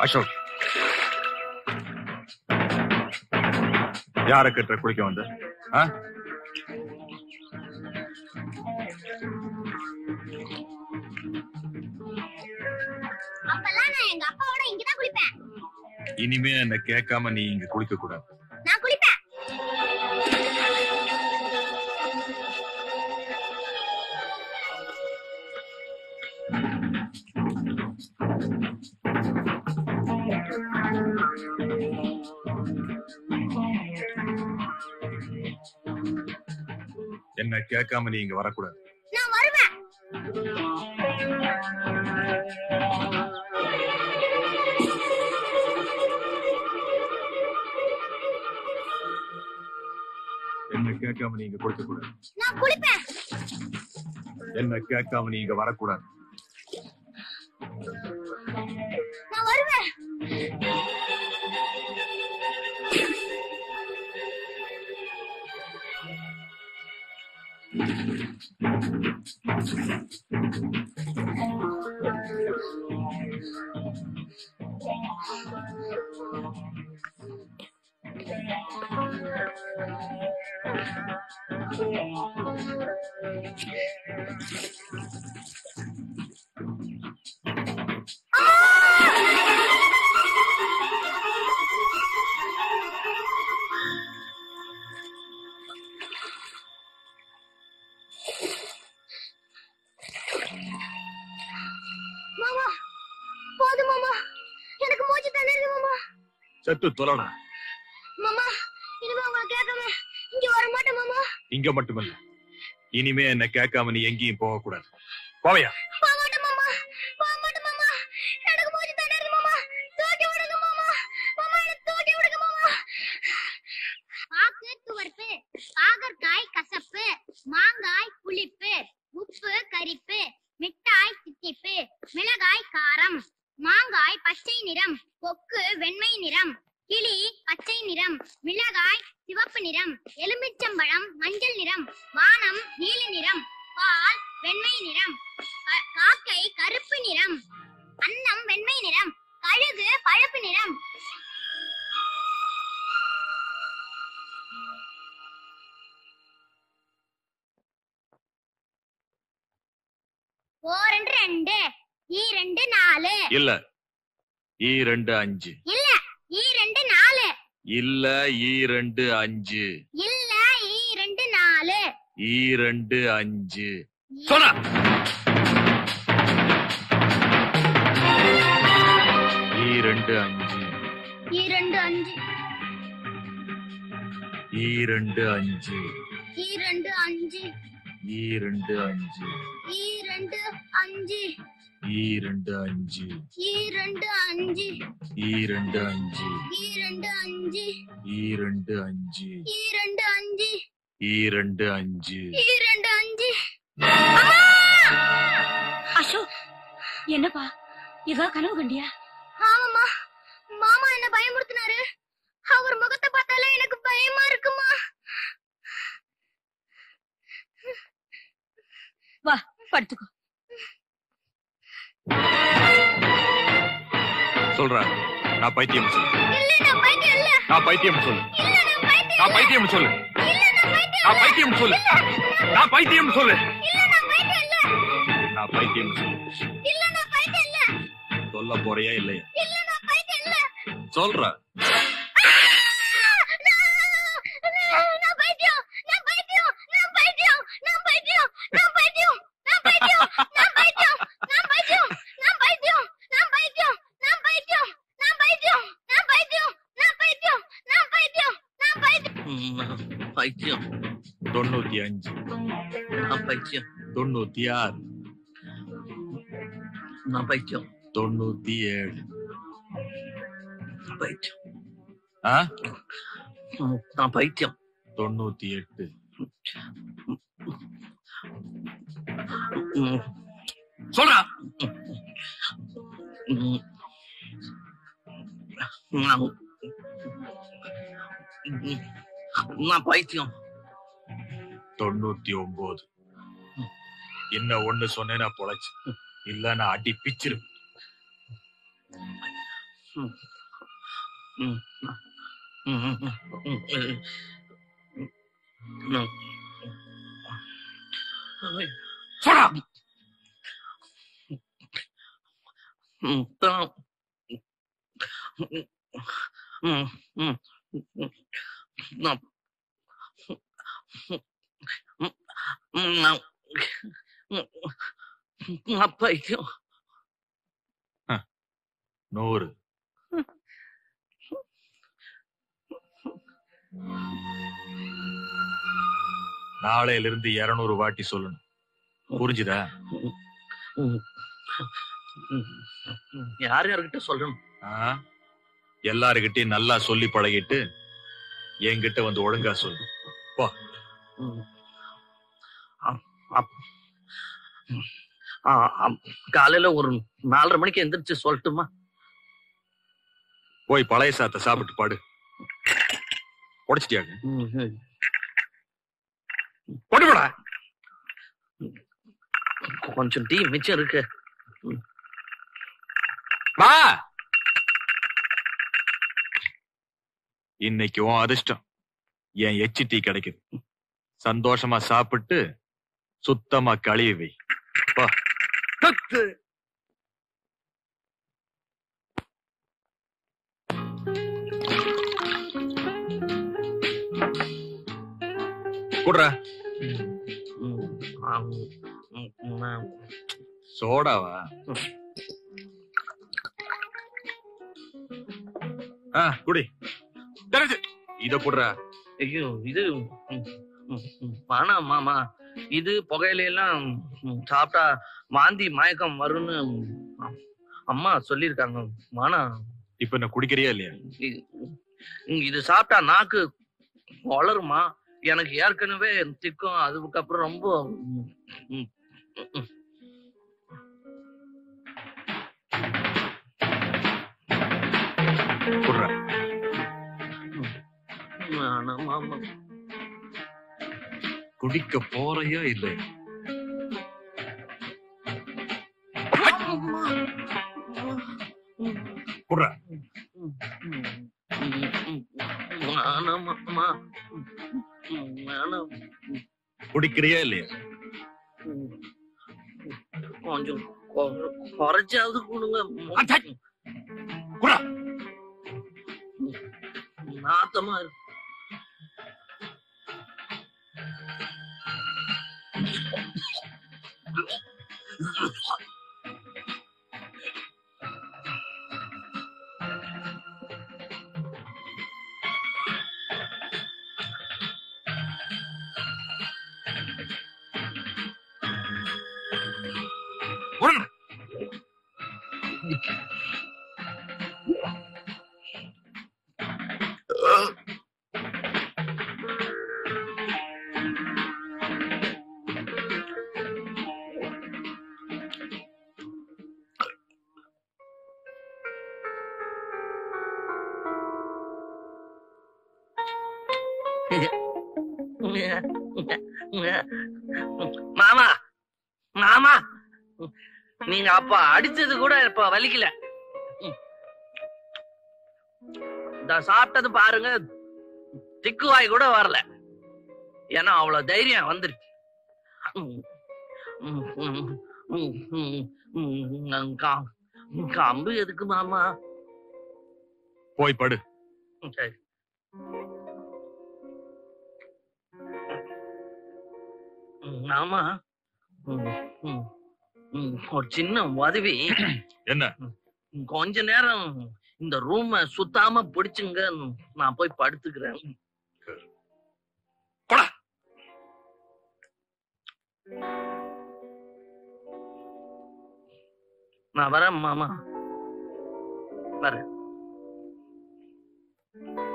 அசோக், யார கட்டுற குளிக்க வந்த? எங்க அப்பாவோட இங்கதான் குளிப்பேன். இனிமே என்ன கேட்காம நீ இங்க குளிக்க கூடாது. நான் குளிப்பேன். என்ன கேட்காம நீ இங்க வரக்கூடாது. நான் வருவேன். என்ன கேட்காம நீ இங்க குளிக்க கூடாது. நான் குளிப்பேன். என்ன கேட்காம நீ இங்க வரக்கூடாது. நான் வருவேன். மாமா, போதும் மாமா, எனக்கு மூச்சு திணறுது மாமா. சத்து தொலைடா. மாமா, இனிமே உங்களை கேட்காம இங்க வர மாட்டேன் மாமா. இங்க மட்டுமல்ல, இனிமே என்ன கேட்காம நீ எங்கேயும் போக கூடாது. போவையா? போக மாட்டேன் மாமா, போக மாட்டேன் மாமா, எனக்கு மூச்சு திணறுது மாமா. தூக்கி விடுங்க மாமா, மாமா எனக்கு தூக்கி விடுங்க மாமா. பாக்கு துவர்ப்பு, பாகற்காய் கசப்பு, மாங்காய் புளிப்பு, உப்பு கரிப்பு, மிட்டாய் தித்திப்பு, மிளகாய் காரம், மாங்காய் பச்சை நிறம், கொக்கு வெண்மை நிறம், கிளி பச்சை நிறம், மிளகாய் சிவப்பு நிறம், எலுமிச்சம்பழம் மஞ்சள் நிறம், வானம் நீல நிறம், பால் வெண்மை நிறம், காக்கை கருப்பு நிறம், அன்னம் வெண்மை நிறம், கழுகு பழுப்பு நிறம். ஓரெண்டு ரெண்டு, ஈரெண்டு நாலு. இல்ல, ஈரெண்டு அஞ்சு. இல்ல, ஈரெண்டு நாலு. இல்ல, ஈரெண்டு அஞ்சு. இல்ல, ஈரெண்டு நாலு. ஈரெண்டு அஞ்சு. சொன்னா ஈரெண்டு அஞ்சு. ஈரெண்டு அஞ்சு. ஈரெண்டு அஞ்சு. ஈரெண்டு அஞ்சு. ஈரெண்டு அஞ்சு. ஈரெண்டு அஞ்சு. ஈரெண்டு அஞ்சு. ஈரெண்டு அஞ்சு. ஈரெண்டு அஞ்சு. ஈரெண்டு அஞ்சு. ஈரெண்டு அஞ்சு. ஈரெண்டு அஞ்சு. ஈரெண்டு அஞ்சு. ஈரெண்டு அஞ்சு. அசோக், என்னப்பா ஏதோ கனவு கண்டியா? ஆமாமா, மாமா என்ன பயமுறுத்தினாரு. அவர் முகத்தை பார்த்தாலே எனக்கு பயமா இருக்குமா. வா படுத்துக்கோ. சொல்ற, நான் பைத்தியம் சொல்லு. இல்ல, நான் பைத்தியம் இல்ல. நான் பைத்தியம் சொல்லு. இல்ல, நான் பைத்தியம். நான் பைத்தியம் சொல்லு. இல்ல, நான் பைத்தியம். நான் பைத்தியம் சொல்லு. நான் பைத்தியம் சொல்லு. இல்ல, நான் பைத்தியம் இல்ல. நான் பைத்தியம் சொல்லு. இல்ல, நான் பைத்தியம் இல்ல. சொல்ல போறியா இல்லையா? இல்ல, நான் பைத்தியம் இல்ல. சொல்ற. நான் பைத்தியம். நான் பைத்தியம். நான் பைத்தியம். நான் பைத்தியம். நான் பைத்தியம். நான் பைத்தியம். நான் பைத்தியம். நான் பைத்தியம். நான் பைத்தியம். நான் பைத்தியம். நான் பைத்தியம். நான் பைத்தியம். நான் பைத்தியம். நான் பைத்தியம். நான் பைத்தியம். நான் பைத்தியம். பைத்தியம். 95. நான் பைத்தியம். 96. நான் பைத்தியம். 97. பைத்தியம். நான் பைத்தியம். 98. சொல்றா. நான் பைத்தியம். 99. என்ன ஒண்ணு சொன்னேன்னா பொழைச்சு, இல்ல நான் அடி பிச்சிரு. சொல்றா. பைத்தியம். 100. நாளையில இருந்து 200 வாட்டி சொல்லணும். புரிஞ்சுதா? யார் யார்கிட்ட சொல்லணும்? எல்லாருகிட்டையும் நல்லா சொல்லி பழகிட்டு என்கிட்ட வந்து ஒழுங்கா சொல்லு. போ. காலையில ஒரு 4:30 மணிக்கு எந்திரிச்சு சொல்லட்டுமா? போய் பழைய சாத்தை சாப்பிட்டு பாடு. உடைச்சிட்டியாங்க? போடுடா. கொஞ்சம் டீ மிச்சம் இருக்கு. வா. இன்னைக்கு உன் அதிர்ஷ்டம். என் எச்சி டீ கிடைக்குது. சந்தோஷமா சாப்பிட்டு சுத்தமா கழுவி வை. வா. குடுறா. சோடாவா? குடி. இத குடுறா. ஐயோ, இது வேணாம் மாமா. இது புகையில எல்லாம் சாப்பிட்டா வாந்தி மயக்கம் வரும்னு அம்மா சொல்லிருக்காங்க. வேணாம். இப்ப என்ன குடிக்கிறியா இல்லையா? இது சாப்பிட்டா நாக்கு வளருமா? எனக்கு ஏற்கனவே திக்கும். அதுக்கப்புறம் ரொம்ப குடிக்க போறையா இல்லை? குடிக்கிறியா இல்லையா? கொஞ்சம் குறைச்சாவது கொடுங்க. நாத்தமா இருக்கு. மாமா மாமா, நீங்க அப்ப அடிச்சது கூட இப்ப வலிக்கல. சாப்பிட்டது பாருங்க, திக்குவாய் கூட வரல. ஏன்னா அவ்வளவு தைரியம் வந்துருச்சு. கம்பு எதுக்கு மாமா? போய் படு. சரி. ஆமா, ஒரு சின்ன உதவி. என்ன? கொஞ்ச நேரம் இந்த ரூம சுத்தாம பிடிச்சுங்க, நான் போய் படுத்துக்கிறேன். நான் வரேன் மாமா, வரேன்.